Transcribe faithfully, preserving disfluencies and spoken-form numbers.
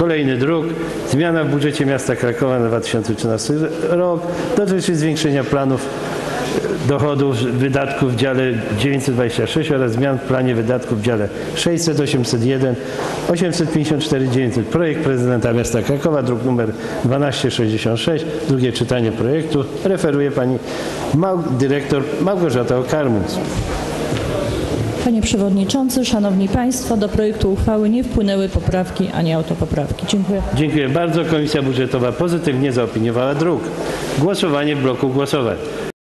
Kolejny druk. Zmiana w budżecie miasta Krakowa na dwa tysiące trzynasty rok dotyczy zwiększenia planów dochodów, wydatków w dziale dziewięćset dwadzieścia sześć oraz zmian w planie wydatków w dziale sześćset, osiemset jeden, osiemset pięćdziesiąt cztery, dziewięćset. Projekt prezydenta miasta Krakowa, druk nr dwieście sześćdziesiąt sześć, drugie czytanie projektu. Referuje pani Mał dyrektor Małgorzata Okarmus. Panie Przewodniczący, Szanowni Państwo, do projektu uchwały nie wpłynęły poprawki ani autopoprawki. Dziękuję. Dziękuję bardzo. Komisja Budżetowa pozytywnie zaopiniowała druk. Głosowanie w bloku głosowań.